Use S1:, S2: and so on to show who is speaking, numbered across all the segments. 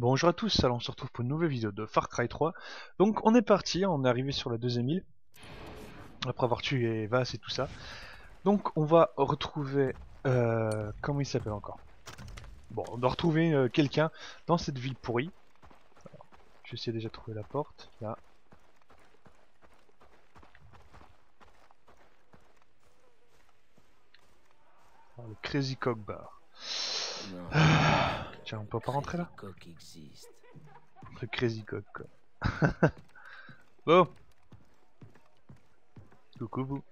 S1: Bonjour à tous, alors on se retrouve pour une nouvelle vidéo de Far Cry 3. Donc on est parti, on est arrivé sur la deuxième île, après avoir tué Vas et tout ça. Donc on va retrouver... comment il s'appelle encore? Bon, on doit retrouver quelqu'un dans cette ville pourrie. Je sais déjà trouver la porte, là. Ah, le Crazy Cock Bar.
S2: Non,
S1: Tiens, on peut pas rentrer là?
S2: Coq existe.
S1: Le Crazy Cock, quoi. Bon, coucou vous.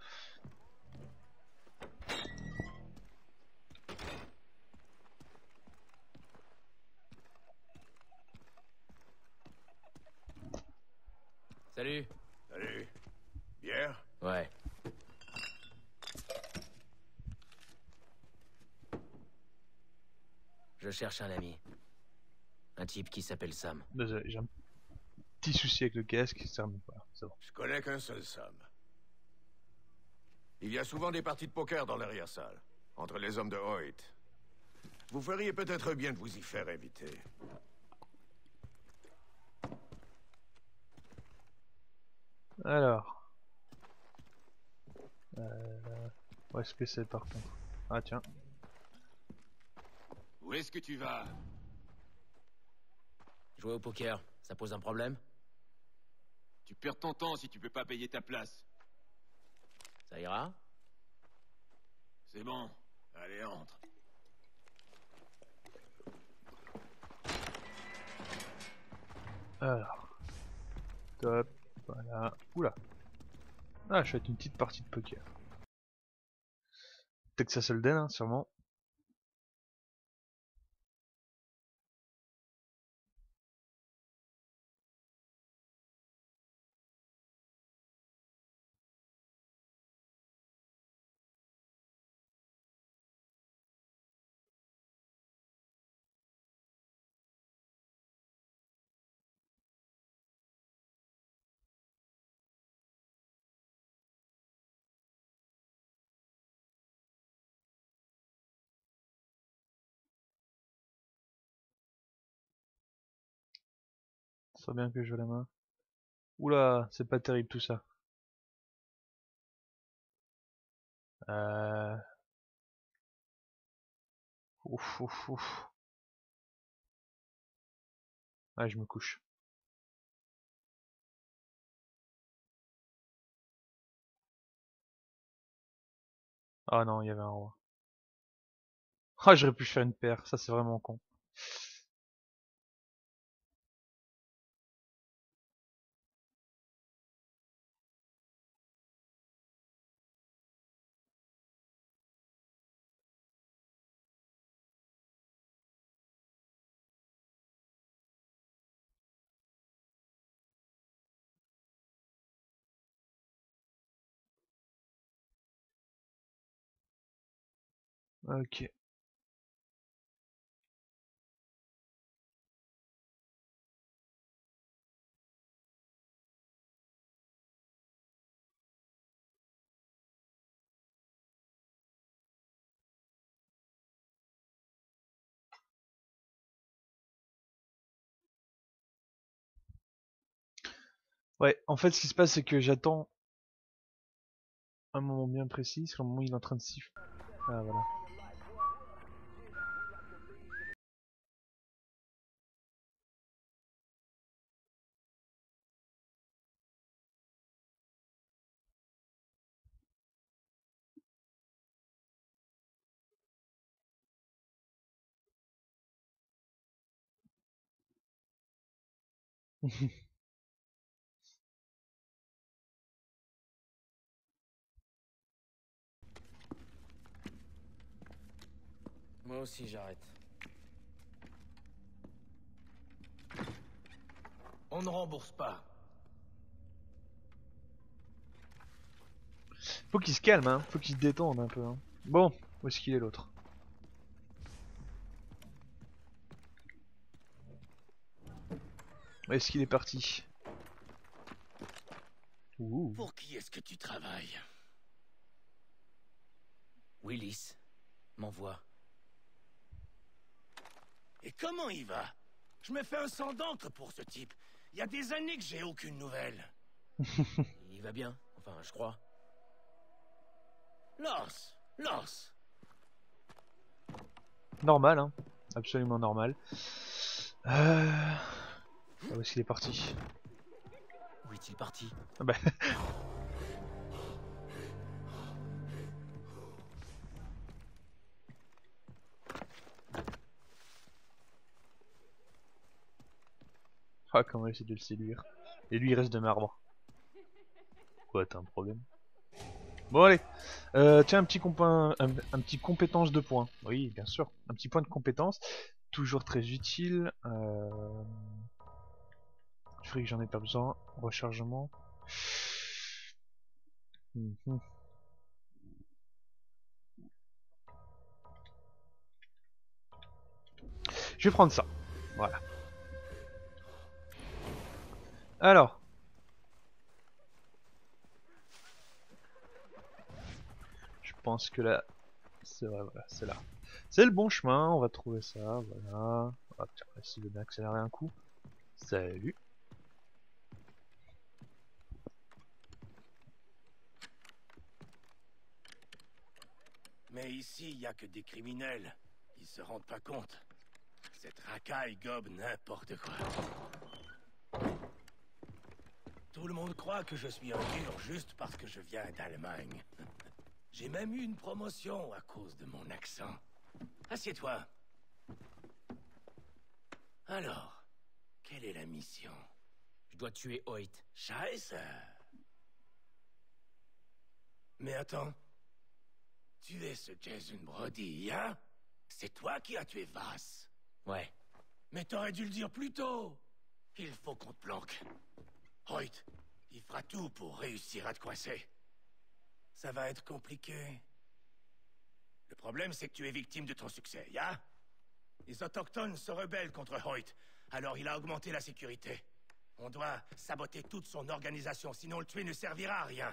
S2: Salut.
S3: Salut. Bière?
S2: Ouais. Je cherche un ami. Un type qui s'appelle Sam.
S1: Désolé, j'ai un petit souci avec le casque, ça remet pas, c'est bon.
S3: Je connais qu'un seul Sam. Il y a souvent des parties de poker dans l'arrière-salle, entre les hommes de Hoyt. Vous feriez peut-être bien de vous y faire inviter.
S1: Alors... Où est-ce que c'est par contre? Ah tiens.
S4: Où est-ce que tu vas?
S2: Jouer au poker, ça pose un problème?
S4: Tu perds ton temps si tu peux pas payer ta place.
S2: Ça ira?
S4: C'est bon. Allez, entre.
S1: Alors... Top, voilà. Oula. Ah, je vais être une petite partie de poker. Texas Hold'em, hein, sûrement. Ça serait bien que je joue la main. Oula, c'est pas terrible tout ça. Euh... Ouf, ouf, ouf. Ah, je me couche. Ah non, il y avait un roi. Ah, j'aurais pu faire une paire, ça c'est vraiment con. Ok. Ouais, en fait, ce qui se passe, c'est que j'attends un moment bien précis, c'est le moment où il est en train de siffler. Ah, voilà.
S2: Moi aussi, j'arrête.
S4: On ne rembourse pas.
S1: Faut qu'il se calme, hein. Faut qu'il se détende un peu, hein. Bon, où est-ce qu'il est l'autre? Où est-ce qu'il est parti? Ouh.
S4: Pour qui est-ce que tu travailles?
S2: Willis m'envoie.
S4: Et comment il va?
S5: Je me fais un sang d'encre pour ce type. Il y a des années que j'ai aucune nouvelle.
S2: Il va bien, enfin, je crois.
S5: Lars.
S1: Normal, hein. Absolument normal. Ah, où est-ce qu'il est parti?
S2: Où est-il parti?
S1: Ah bah. Ah, comment essayer de le séduire. Et lui il reste de marbre. Quoi, t'as un problème? Bon allez, tiens un petit un petit compétence de points. Oui, bien sûr, un petit point de compétence, toujours très utile. Je ferai que j'en ai pas besoin. Rechargement. Mhm. Je vais prendre ça. Voilà. Alors. Je pense que là, c'est vrai, voilà, c'est là. C'est le bon chemin, on va trouver ça, voilà. Ah, tiens, on va essayer de bien accélérer un coup. Salut.
S5: Mais ici, il y a que des criminels. Ils se rendent pas compte. Cette racaille gobe n'importe quoi. Tout le monde croit que je suis un dur juste parce que je viens d'Allemagne. J'ai même eu une promotion à cause de mon accent. Assieds-toi. Alors, quelle est la mission?
S2: Je dois tuer Hoyt.
S5: Scheiße. Mais attends. Tu es ce Jason Brody, hein? C'est toi qui as tué Vass.
S2: Ouais.
S5: Mais t'aurais dû le dire plus tôt. Il faut qu'on te planque. Hoyt, il fera tout pour réussir à te coincer. Ça va être compliqué. Le problème, c'est que tu es victime de ton succès, ya? Les autochtones se rebellent contre Hoyt, alors il a augmenté la sécurité. On doit saboter toute son organisation, sinon le tuer ne servira à rien.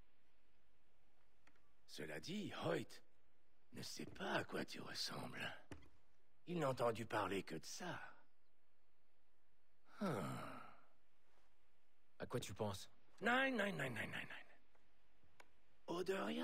S5: Cela dit, Hoyt ne sait pas à quoi tu ressembles. Il n'a entendu parler que de ça.
S2: À quoi tu penses?
S5: Nein. Odoria.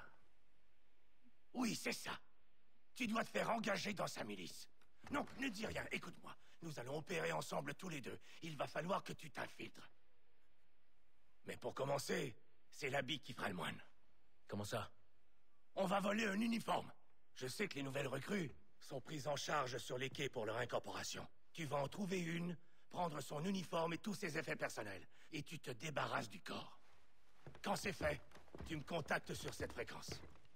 S5: Oui, c'est ça. Tu dois te faire engager dans sa milice. Non, ne dis rien, écoute-moi. Nous allons opérer ensemble tous les deux. Il va falloir que tu t'infiltres. Mais pour commencer, c'est l'habit qui fera le moine.
S2: Comment ça?
S5: On va voler un uniforme. Je sais que les nouvelles recrues sont prises en charge sur les quais pour leur incorporation. Tu vas en trouver une, prendre son uniforme et tous ses effets personnels, et tu te débarrasses du corps. Quand c'est fait, tu me contactes sur cette fréquence.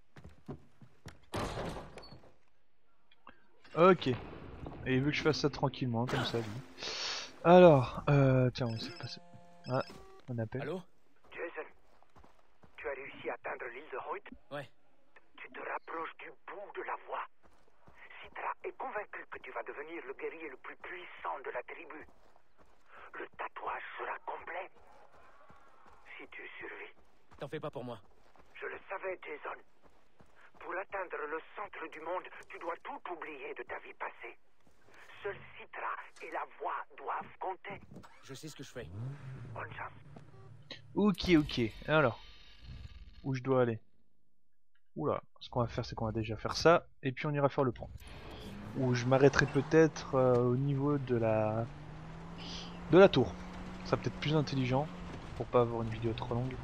S1: Ok. Et il veut que je fasse ça tranquillement, comme ça, lui. Alors, tiens, on s'est passé. Ah, on appelle.
S2: Allô?
S6: Jason, tu as réussi à atteindre l'île de Hoyt?
S2: Ouais.
S6: Tu te rapproches du bout de la voie. Citra est convaincu que tu vas devenir le guerrier le plus puissant de la tribu. Le tatouage sera complet. Si tu survis.
S2: T'en fais pas pour moi.
S6: Je le savais, Jason. Pour atteindre le centre du monde, tu dois tout oublier de ta vie passée. Seul Citra et la voix doivent compter.
S2: Je sais ce que je fais.
S6: Bonne chance.
S1: Ok. Alors, où je dois aller? Oula, ce qu'on va faire, c'est qu'on va déjà faire ça, et puis on ira faire le point. Où je m'arrêterai peut-être au niveau de la tour. Ça sera peut-être plus intelligent, pour pas avoir une vidéo trop longue.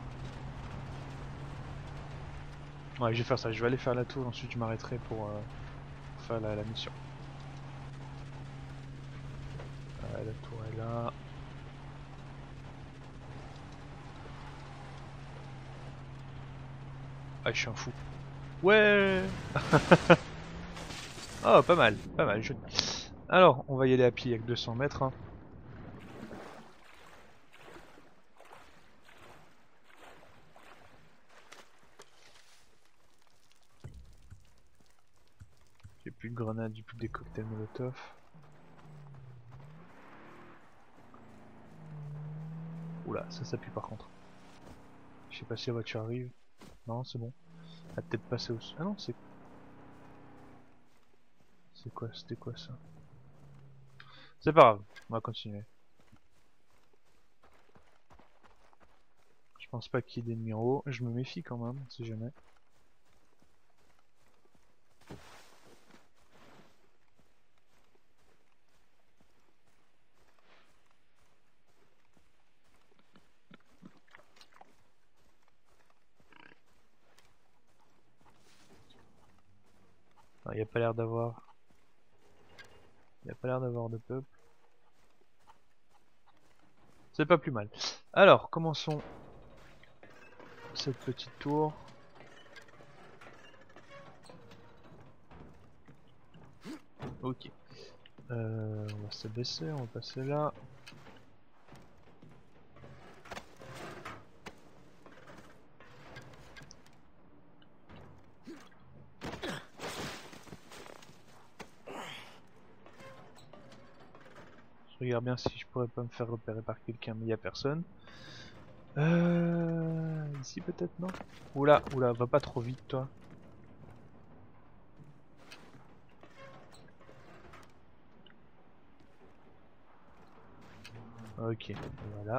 S1: Ouais, je vais faire ça, je vais aller faire la tour, ensuite je m'arrêterai pour faire la mission. La tour est là. Ah, je suis un fou. Ouais. Oh, pas mal, joli. Alors, on va y aller à pied avec 200 mètres. Hein. J'ai plus de grenades, j'ai plus des cocktails Molotov. Oula, ça pue par contre. Je sais pas si la voiture arrive. Non, c'est bon. Elle a peut-être passé au... Ah non, c'est... C'est quoi? C'était quoi ça? C'est pas grave, on va continuer. Je pense pas qu'il y ait d'ennemis en haut, je me méfie quand même, on sait jamais. Il n'y a pas l'air d'avoir... Il n'y a pas l'air d'avoir de peuple. C'est pas plus mal. Alors, commençons cette petite tour. Ok. On va s'abaisser, on va passer là. Je regarde bien si je pourrais pas me faire repérer par quelqu'un, mais il y a personne. Ici peut-être, non? Oula, oula, va pas trop vite toi. Ok, voilà.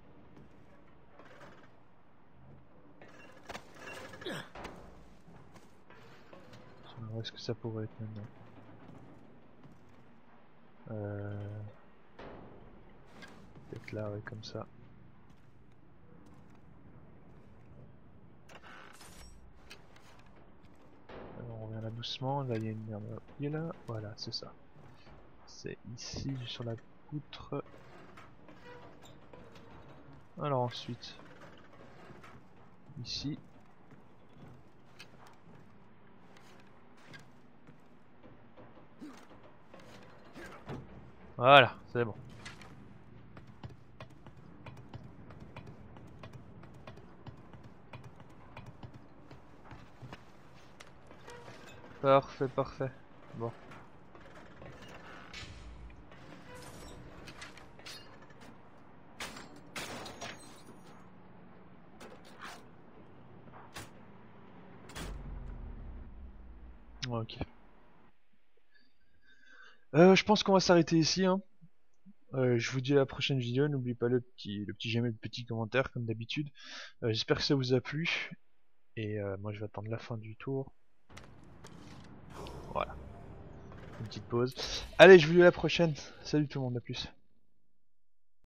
S1: Où est-ce que ça pourrait être maintenant? Peut-être là, ouais, comme ça. Alors on revient là doucement, là il y a une merde qui est là, voilà c'est ça. C'est ici sur la poutre. Alors ensuite, ici. Voilà, c'est bon. Parfait, parfait. Bon. Ok. Je pense qu'on va s'arrêter ici, hein. Je vous dis à la prochaine vidéo, n'oubliez pas le petit j'aime et le petit commentaire comme d'habitude. J'espère que ça vous a plu. Et moi je vais attendre la fin du tour. Voilà. Une petite pause. Allez, je vous dis à la prochaine. Salut tout le monde, à plus.